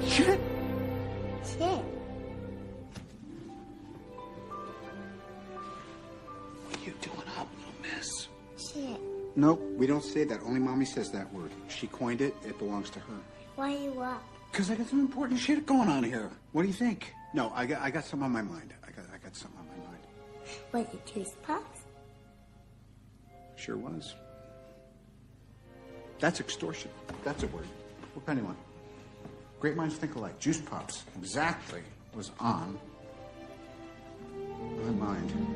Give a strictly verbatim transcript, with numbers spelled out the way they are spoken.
Shit. Shit. What are you doing up, little miss? Shit. Nope, we don't say that. Only Mommy says that word. She coined it. It belongs to her. Why are you up? Because I got some important shit going on here. What do you think? No, I got I got something on my mind. I got I got something on my mind. Was it Juice Puffs? Sure was. That's extortion. That's a word. What kind do you want? Great minds think alike. Juice Pops. Exactly. Was on my mind.